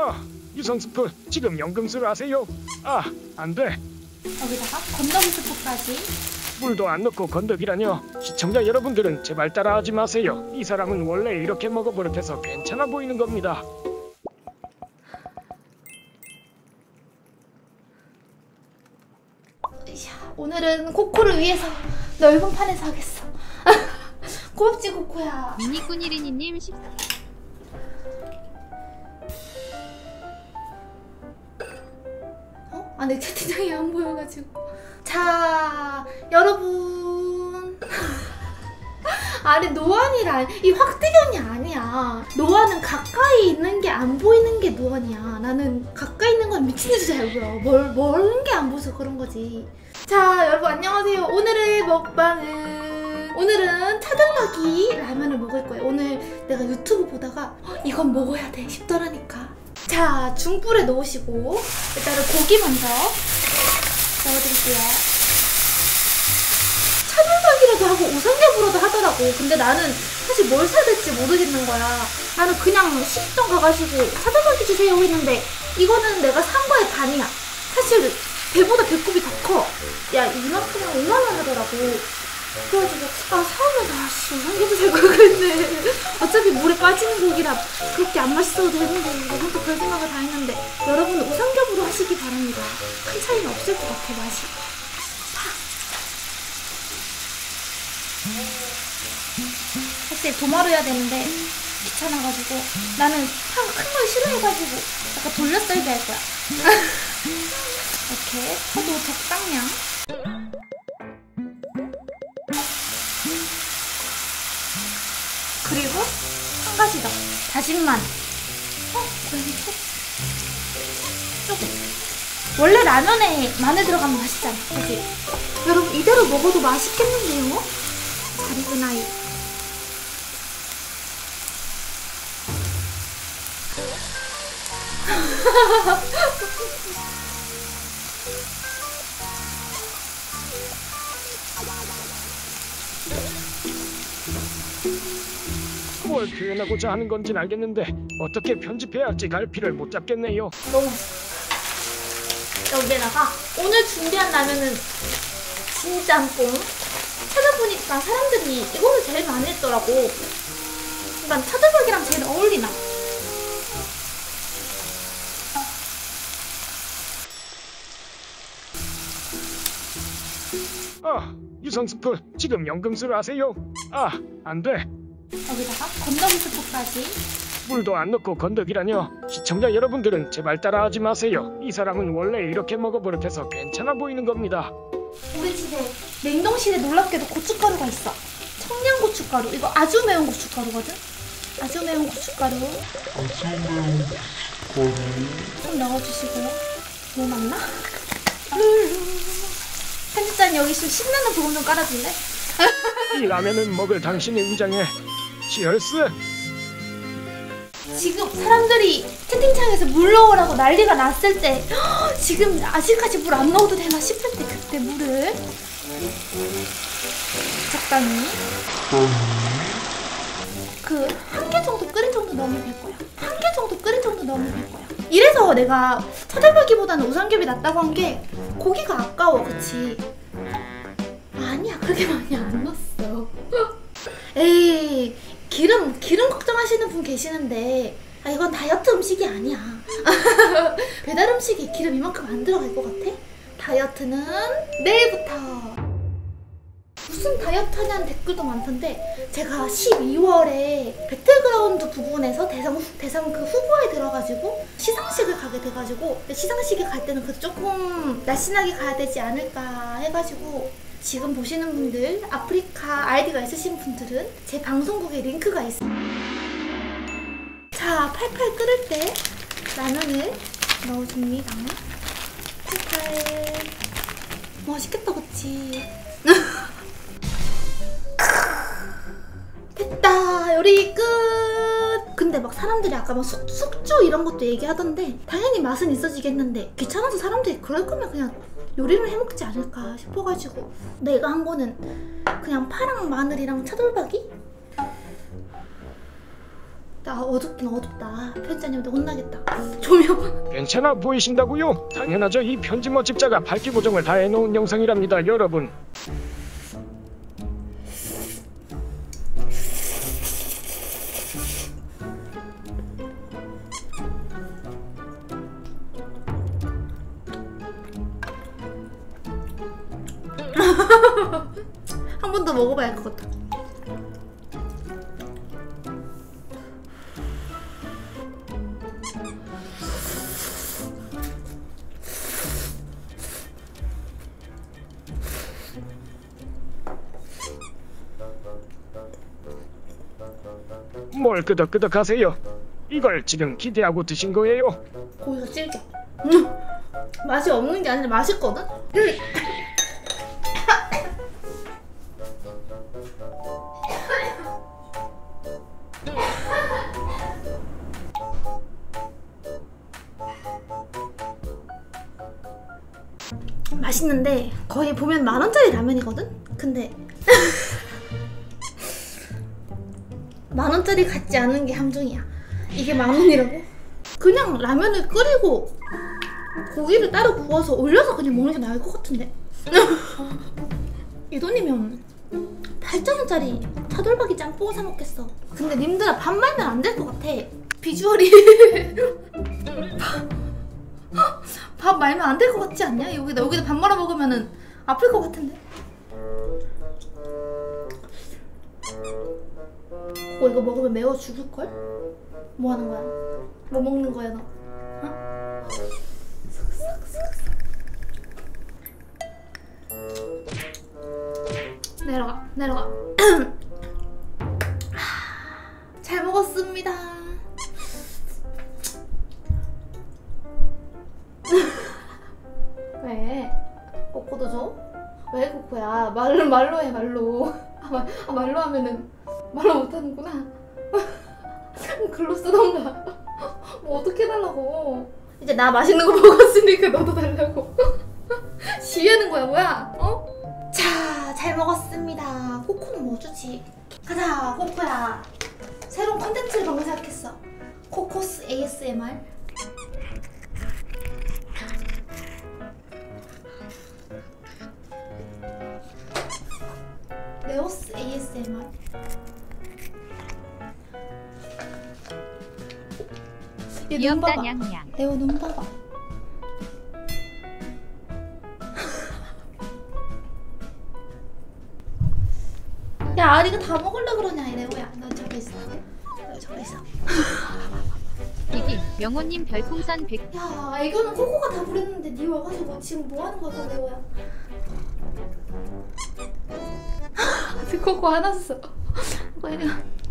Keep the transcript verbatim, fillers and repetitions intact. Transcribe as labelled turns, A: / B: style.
A: 아, 유성스프 지금 연금술 아세요? 아, 안 돼.
B: 여기다가 건더기 스프까지.
A: 물도 안 넣고 건더기라뇨. 시청자 여러분들은 제발 따라하지 마세요. 이 사람은 원래 이렇게 먹어버릇해서 괜찮아 보이는 겁니다.
B: 오늘은 코코를 위해서 넓은 판에서 하겠어. 고맙지 코코야.
C: 미니꾼이리니님 십.
B: 어? 아, 내 채팅창이 안 보여가지고. 자, 여러분. 아니, 노안이란 이 확대견이 아니야. 노안은 가까이 있는 게 안 보이는 게 노안이야. 나는 가까이 있는 건 미친 줄 알고요. 멀, 멀은 게 안 보여서 그런 거지. 자, 여러분 안녕하세요. 오늘의 먹방은 오늘은 차돌박이 라면을 먹을 거예요. 오늘 내가 유튜브 보다가 어, 이건 먹어야 돼 싶더라니까. 자, 중불에 넣으시고 일단은 고기 먼저 넣어드릴게요. 차돌박이라도 하고 우삼겹으로도 하더라고. 근데 나는 사실 뭘 사야 될지 모르겠는 거야. 나는 그냥 식당 가가지고 차돌박이 주세요 했는데 이거는 내가 산 거의 반이야. 사실 배보다 배꼽이 더 커. 야, 이만큼은 오만 원 하더라고. 그래가지고 아, 사오면 아씨 우삼겹을 살 걸 그랬네. 어차피 물에 빠지는 고기라 그렇게 안 맛있어도 되는데 내가 또 그런 생각을 다 했는데 여러분 우삼겹으로 하시기 바랍니다. 큰 차이는 없을 것 같아 맛이. 사실 도마로 해야 되는데 귀찮아가지고 나는 판 큰 걸 싫어해가지고 약간 돌려썰기 할 거야. 이렇게 포도 적당량. 그리고 한 가지 더 다진 마늘. 어? 고양이 톡. 조금. 원래 라면에 마늘 들어가면 맛있잖아, 그치? 여러분 이대로 먹어도 맛있겠는데요? 잘 익으나요?
A: 뭘 표현하고자 하는 건진 알겠는데 어떻게 편집해야 할지 갈피를 못 잡겠네요.
B: 너무 맛있어. 여기에다가 오늘 준비한 라면은 진짬뽕. 찾아보니까 사람들이 이거를 제일 많이 했더라고. 그러니까 차돌박이랑 제일 어울리나.
A: 아, 유성스프 지금 연금술 아세요? 아, 안 돼.
B: 여기다가 건더기 스프까지.
A: 물도 안 넣고 건더기라뇨. 시청자 여러분들은 제발 따라하지 마세요. 이 사람은 원래 이렇게 먹어버릇해서 괜찮아 보이는 겁니다.
B: 우리 집에 냉동실에 놀랍게도 고춧가루가 있어. 청양고춧가루. 이거 아주 매운 고춧가루거든? 아주 매운 고춧가루.
D: 아주 매운 고춧가루.
B: 좀 넣어주시고요. 뭐 맞나? 룰루. 편집자님 여기 좀 신나는 부분 좀 깔아줄래?
A: 이 라면은 먹을 당신의 위장에 치얼스.
B: 지금 사람들이 채팅창에서 물 넣으라고 난리가 났을 때 허, 지금 아직까지 물 안 넣어도 되나 싶을 때 그때 물을 적당히 그 한 개 정도 끓인 정도 넣으면 될 거야. 한 개 정도 끓인 정도 넣으면 될 거야. 이래서 내가 차돌박이보다는 우삼겹이 낫다고 한 게 고기가 아까워. 그치? 아니야, 그렇게 많이 안 넣었어. 에이, 기름 기름 걱정하시는 분 계시는데 아, 이건 다이어트 음식이 아니야. 배달 음식에 기름 이만큼 안 들어갈 것 같아? 다이어트는 내일부터. 무슨 다이어트 하냐는 댓글도 많던데 제가 십이월에 배틀그라운드 부분에서 대상, 대상 그 후보에 들어가지고 시상식을 가게 돼가지고 근데 시상식에 갈 때는 그래도 조금 날씬하게 가야 되지 않을까 해가지고 지금 보시는 분들 아프리카 아이디가 있으신 분들은 제 방송국에 링크가 있어요. 자, 팔팔 끓을 때 라면을 넣어줍니다. 팔팔. 맛있겠다, 그치? 됐다, 요리 끝! 근데 막 사람들이 아까 막 숙, 숙주 이런 것도 얘기하던데 당연히 맛은 있어지겠는데 귀찮아서 사람들이 그럴 거면 그냥 요리를 해먹지 않을까 싶어가지고 내가 한 거는 그냥 파랑 마늘이랑 차돌박이? 나 어둡긴 어둡다. 편집자님한테 혼나겠다. 조명.
A: 괜찮아 보이신다고요? 당연하죠. 이 편집 모집자가 밝기 보정을 다 해놓은 영상이랍니다 여러분.
B: 한 번 더 먹어봐야 할 것 같아.
A: 뭘 끄덕끄덕 하세요? 이걸 지금 기대하고 드신 거예요?
B: 고기가 질겨. 음. 맛이 없는 게 아니라 맛있거든? 음. 맛있는데 거의 보면 만원짜리 라면이거든? 근데 만원짜리 같지 않은 게 함정이야. 이게 만원이라고? 그냥 라면을 끓이고 고기를 따로 구워서 올려서 그냥 먹는 게 나을 것 같은데? 이 돈이면 팔천원짜리 차돌박이 짬뽕을 사 먹겠어. 근데 님들아 밥 말면 안 될 것 같아. 비주얼이 밥 말면 안 될 것 같지 않냐? 여기다 여기다 밥 말아 먹으면은 아플 것 같은데? 어 이거 먹으면 매워 죽을걸? 뭐 하는 거야? 뭐 먹는 거야 너? 어? 내려가 내려가. 잘 먹었습니다. 왜? 꼬꼬도 줘? 왜 꼬꼬야? 말로 말로 해 말로. 아, 말, 아 말로 하면은 말로 못하는구나. 글로 쓰던가. 뭐 어떻게 해달라고. 이제 나 맛있는 거 먹었으니까 너도 달라고. 시위하는 거야 뭐야? 어? 자, 잘 먹었습니다. 코코는 뭐 주지? 가자 코코야. 새로운 컨텐츠를 방금 생각했어. 코코스 에이에스엠알. 레오스 에이에스엠알. 얘 눈 봐봐. 레오 눈 봐봐. 야 아리가 다 먹으려 그러냐 이 레오야. 너 저기 있어. 너 저기 있어.
C: 이기 명호님 별풍선 백.
B: 야 애교는 코코가 다 부렸는데 니 와가지고 지금 뭐 하는 거야 레오야. 아직 코코 안 왔어. 뭐 이래.